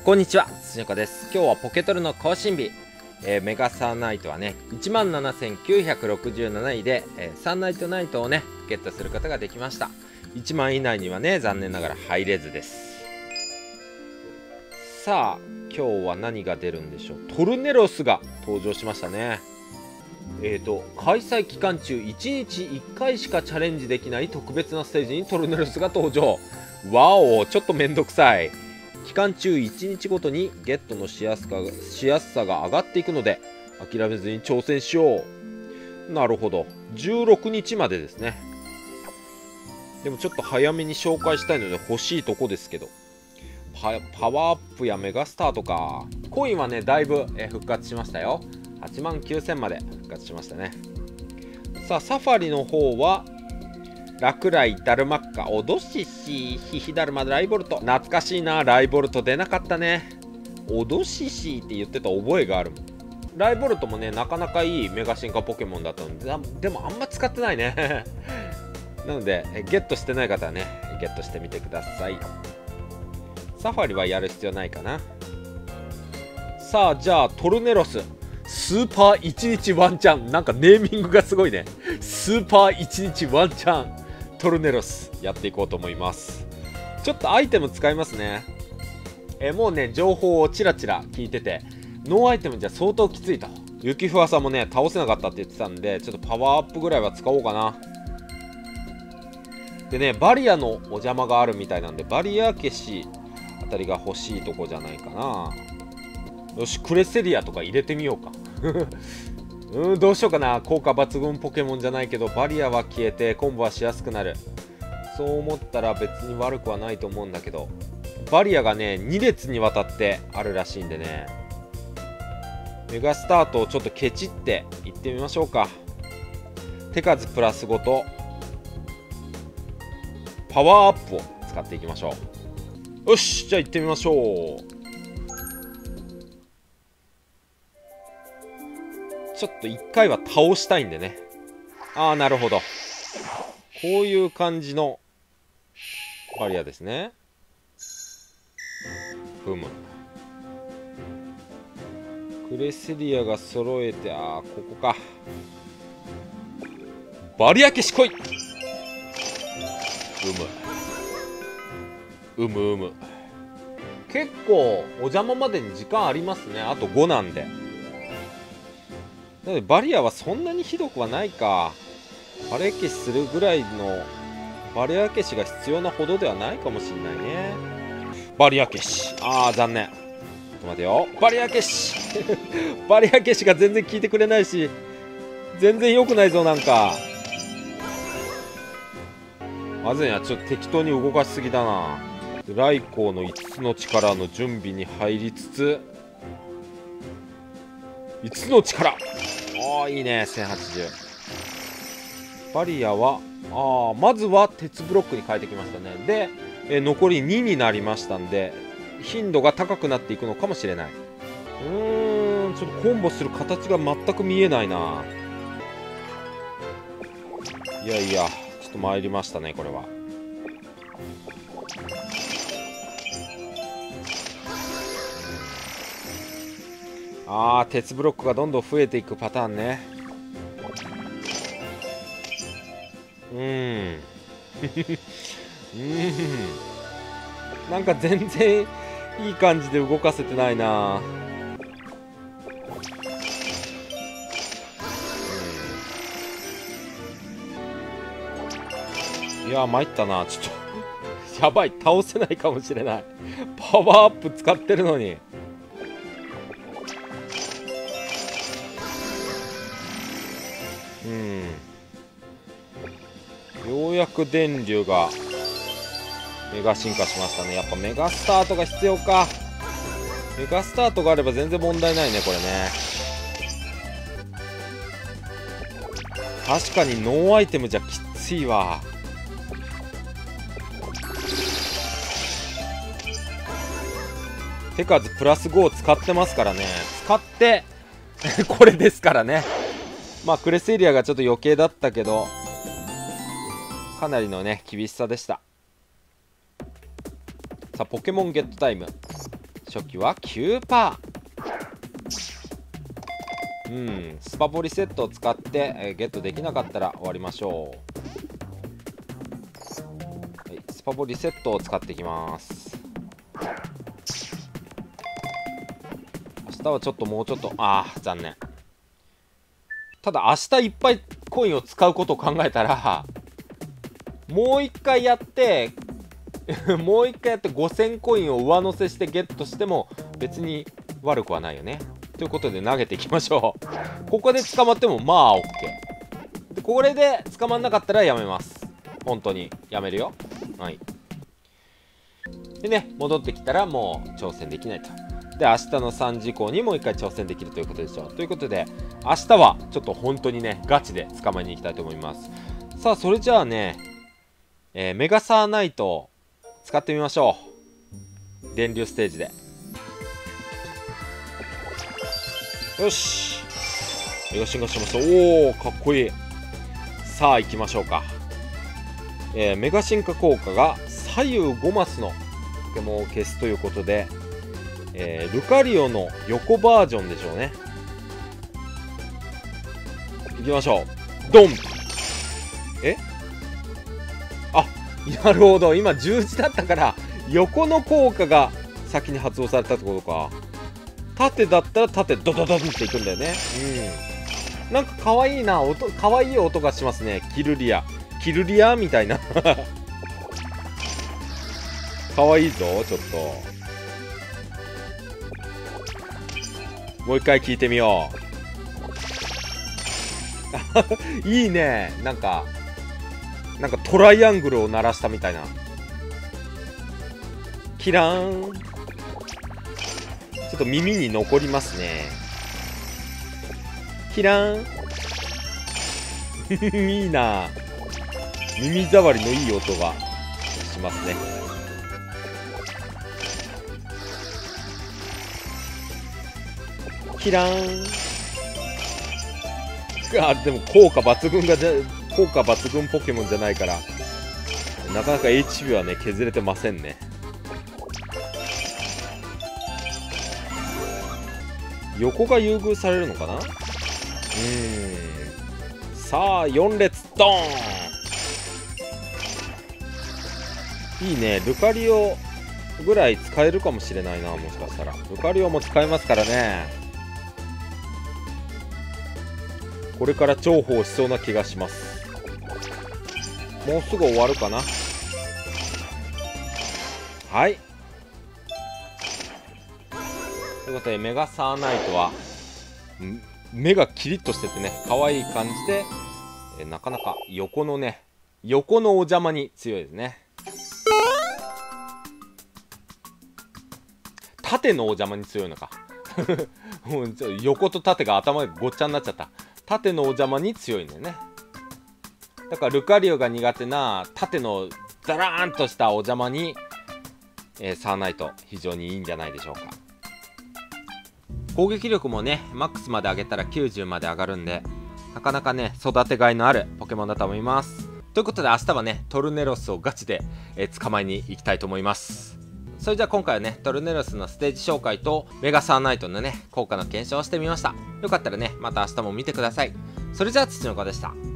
こんにちは、つにこです。今日はポケトルの更新日、メガサーナイトはね 17,967 位で、サーナイトナイトをねゲットすることができました。1万以内にはね残念ながら入れずです。さあ今日は何が出るんでしょう。トルネロスが登場しましたね。開催期間中1日1回しかチャレンジできない特別なステージにトルネロスが登場。わお、ちょっとめんどくさい。期間中1日ごとにゲットのしやすさが上がっていくので諦めずに挑戦しよう。なるほど、16日までですね。でもちょっと早めに紹介したいので欲しいとこですけど、パワーアップやメガスターとかコインはねだいぶ復活しましたよ。89,000まで復活しましたね。さあサファリの方はラクライ、ダルマッカ、オドシシ、ヒヒダルマ、ライボルト。懐かしいな、ライボルト出なかったね。オドシシって言ってた覚えがあるもん。ライボルトもね、なかなかいいメガ進化ポケモンだったので、でもあんま使ってないね。なので、ゲットしてない方はね、ゲットしてみてください。サファリはやる必要ないかな。さあ、じゃあ、トルネロス。スーパー1日ワンチャン。なんかネーミングがすごいね。スーパー1日ワンチャン。トルネロスやっていこうと思います。ちょっとアイテム使いますね。もうね情報をちらちら聞いてて、ノーアイテムじゃ相当きついと。雪ふわさんもね倒せなかったって言ってたんで、ちょっとパワーアップぐらいは使おうかな。でねバリアのお邪魔があるみたいなんで、バリア消しあたりが欲しいとこじゃないかな。よし、クレセリアとか入れてみようか。どうしようかな。効果抜群ポケモンじゃないけどバリアは消えてコンボはしやすくなる。そう思ったら別に悪くはないと思うんだけど、バリアがね2列にわたってあるらしいんでね、メガスタートをちょっとケチっていってみましょうか。手数プラス5とパワーアップを使っていきましょう。よし、じゃあ行ってみましょう。ちょっと1回は倒したいんでね。ああ、なるほど。こういう感じのバリアですね。ふむ。クレセリアが揃えて、ああ、ここか。バリア消し来い。うむ。結構お邪魔までに時間ありますね。あと5なんで。なのでバリアはそんなにひどくはないか。バリア消しするぐらいのバリア消しが必要なほどではないかもしれないね。バリア消し、ああ残念。ちょっと待てよ。バリア消しバリア消しが全然効いてくれないし、全然良くないぞ。なんかまずいな。ちょっと適当に動かしすぎだな。ライコーの5つの力の準備に入りつつ、5つの力、ああいいね。1080。バリアはまずは鉄ブロックに変えてきましたね。で、残り2になりましたんで頻度が高くなっていくのかもしれない。ちょっとコンボする形が全く見えないな。いやちょっと参りましたねこれは。鉄ブロックがどんどん増えていくパターンね。なんか全然いい感じで動かせてないな。いや参ったな。ちょっとやばい、倒せないかもしれない。パワーアップ使ってるのに。ようやく電流がメガ進化しましたね。やっぱメガスタートが必要か。メガスタートがあれば全然問題ないねこれね。確かにノーアイテムじゃきついわ。手数プラス5を使ってますからね。使ってこれですからね。まあクレセリアがちょっと余計だったけど、かなりのね厳しさでした。さあポケモンゲットタイム。 初期は 9%。スパポリセットを使って、ゲットできなかったら終わりましょう。はい、スパポリセットを使っていきます。明日はちょっともうちょっと残念。ただ明日いっぱいコインを使うことを考えたらもう一回やってもう一回やって5000コインを上乗せしてゲットしても別に悪くはないよね。ということで投げていきましょう。ここで捕まってもまあ OK で、これで捕まんなかったらやめます。本当にやめるよ。はい。でね、戻ってきたらもう挑戦できないと。で、明日の3時以降にもう一回挑戦できるということでしょう。ということで明日はちょっと本当にねガチで捕まえに行きたいと思います。さあそれじゃあね、メガサーナイトを使ってみましょう。電流ステージで。よし、メガ進化しました。おお、かっこいい。さあ行きましょうか。メガ進化効果が左右5マスのポケモンを消すということで、ルカリオの横バージョンでしょうね。行きましょう。ドン。なるほど、今十字だったから横の効果が先に発動されたってことか。縦だったら縦ドドドンっていくんだよね。なんか可愛いな、可愛い音がしますね。キルリアみたいな可愛いぞ。ちょっともう一回聞いてみよういいね。なんかトライアングルを鳴らしたみたいな。キラーン。ちょっと耳に残りますね。キラーンいいな。耳障りのいい音がしますね。キラーン。でも効果抜群ポケモンじゃないからなかなか HP はね削れてませんね。横が優遇されるのかな。さあ4列ドーン。いいね。ルカリオぐらい使えるかもしれないな。もしかしたらルカリオも使えますからね。これから重宝しそうな気がします。もうすぐ終わるかな。はい、ということでメガサーナイトは目がキリッとしててね可愛い感じで、なかなか横のお邪魔に強いですね。縦のお邪魔に強いのかもう横と縦が頭がごっちゃになっちゃった。縦のお邪魔に強いんだよね。だからルカリオが苦手な縦のザラーンとしたお邪魔に、サーナイト非常にいいんじゃないでしょうか。攻撃力もねマックスまで上げたら90まで上がるんで、なかなかね育てがいのあるポケモンだと思います。ということで明日はねトルネロスをガチで、捕まえに行きたいと思います。それじゃあ今回はねトルネロスのステージ紹介とメガサーナイトのね効果の検証をしてみました。よかったらねまた明日も見てください。それじゃあ土の子でした。